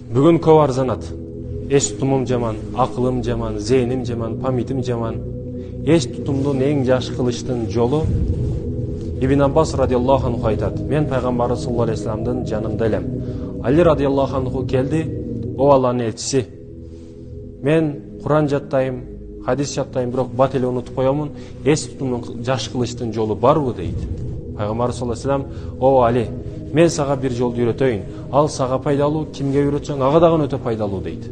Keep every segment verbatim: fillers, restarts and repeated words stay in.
Бүгін көп арзанат. Эс тутумум жаман, акылым жаман, зээним жаман, памятим жаман. Эс тутумдун эң жакшы кылыштын жолу Ибн Аббас радиаллаху анху айтат. Мен пайгамбар саллаллаху алейхи вассаламдын жанында элем. Али радиаллаху анху келди, о Алланын элчиси. Мен Куран жаттайм, хадис жаттайм, бирок бат эле унутуп коёмун. Эс тутумдун жакшы кылыштын жолу барбы дейт. Пайгамбар саллаллаху алейхи вассалам, о Али, мен сага бир жолду үйрөтөйүн. Ал сага пайдалуу, кимге үйрөтсөң ага дагы өтө пайдалуу дейт.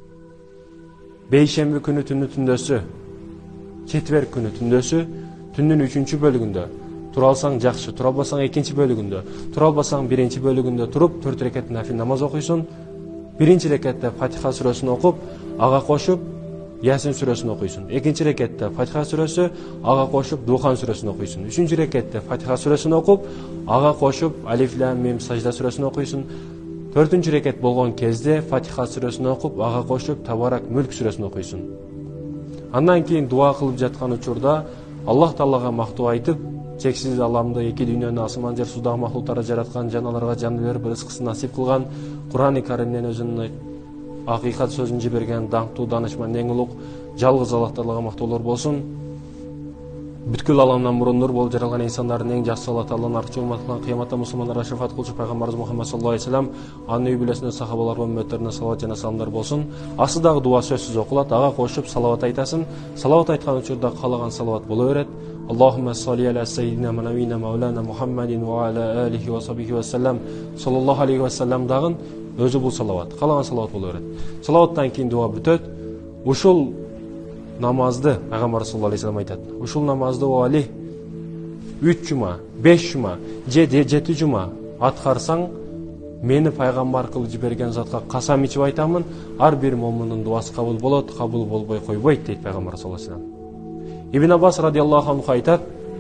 Бейшемби күнү түнү түндөсү, четверг күнү түндөсү, түндүн үчүнчү бөлүгүндө тура алсаң жакшы, тура албасаң экинчи бөлүгүндө, тура албасаң биринчи бөлүгүндө туруп төрт рекет нафил намаз окуйсуң. Биринчи рекетте Фатиха сүрөсүн окуп, ага кошуп Ясин сүрөсүн окуйсуң. Экинчи рекетте Фатиха сүрөсү, ага кошуп Духан сүрөсүн окуйсуң. Үчүнчү рекетте Фатиха сүрөсүн окуп, ага кошуп Алиф Лам Мим Сажда сүрөсүн окуйсуң. Төртүнчү рекет болгон кезде Фатиха сүрөсүн окуп, ага кошуп Табарак Мүлк сүрөсүн окуйсуң. Андан кийин дуа кылып жаткан учурда Аллах Таалага мактоо айтып, чексиз аламды, эки дүйнөнү, асман жер суудагы махлуктарды жараткан, жаналарга жан берип рызкысын насип кылган, Куран-ы Каримден өзүнүн акыйкат сөзүн жиберген даңктуу данышман эң улук жалгыз Аллах Таалага мактоолор болсун. Бүткүл аламдан мурун нур болуп жаралган инсандардын эң жакшы Аллах Тааланын аркы жолматкан кыяматта мусулмандарга шафаат кылчу пайгамбарыбыз Мухаммад саллаллаху алейхи вассалам, анын үй бүлөсүнө, сахабаларга, үммөттөрүнө салават жана саламдар болсун. Астыдагы дуа сөзсүз окулат, ага кошуп салават айтасың. Салават айткан учурда каалаган салават боло берет. Аллахумма салли аля сайидина манавина маулана Мухаммадин ва аля алихи ва сахбихи ва саллам саллаллаху алейхи ва саллам дагын өзү бул салават. Каалаган салават боло берет. Салаваттан кийин дуа бүтөт. Ушул намазды пайгамбар саллаллаху алейхи вассалам айтат. Ушул намазды о Али үч жума, беш жума, же жети жума аткарсаң, мени пайгамбар кылып жиберген затка касам ичип айтамын, ар бир момундун дуасы кабыл болот, кабыл болбой койбойт дейт пайгамбар саллаллаху алейхи вассалам. Ибн Аббас радиаллаху анху айтат.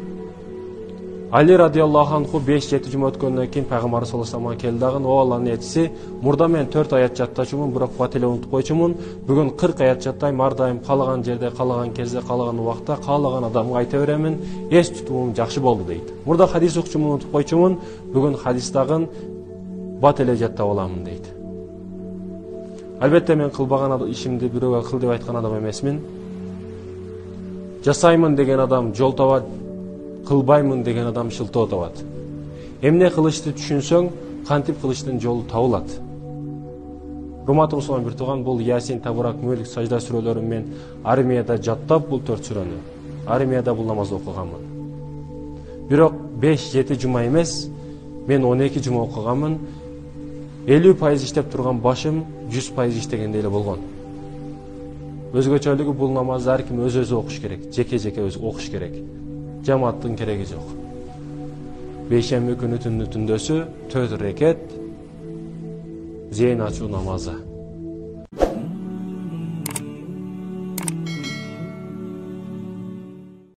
Али радиаллаху анху беш жети жума өткөндөн кийин пайгамбар саллаллаху алейхи вассаламга келди дагы, о Алланын элчиси, мурда мен төрт аят жаттачумун, бирок бат эле унутуп койчумун. Бүгүн кырк аят жаттайм, ар дайым каалаган жерде, каалаган кезде, каалаган убакта, каалаган адамга айта беремин. Эс тутумум жакшы болду дейт. Мурда хадис окучумун, унутуп койчумун, бүгүн хадис дагы бат эле жаттап аламын дейт. Албетте мен кылбаган ишимди бирөөгө кыл деп айткан адам эмесмин. Жасаймын деген адам жол табат, кылбаймын деген адам шылтоо табат. Эмне кылышты түшүнсөң, кантип кылыштын жолу табылат. Урматтуу мусулман бир тууган, бул Ясин, Табарак, Мүлк, Сажда сүрөлөрүн мен армияда жаттап бул төрт сүрөнү. Армияда бул намазды окуганмын. Бирок беш жети жума эмес, мен он эки жума окуганмын. элүү пайыз иштеп турган башым жүз пайыз иштегендей эле болгон. Өзгөчөлүгү бул намазды ар ким өз-өзү окуш керек, жеке-жеке өз окуш керек. Жамааттын кереги жок. Бейшемби күнү түндү түндөсү төрт рекет зейин ачуу намазы.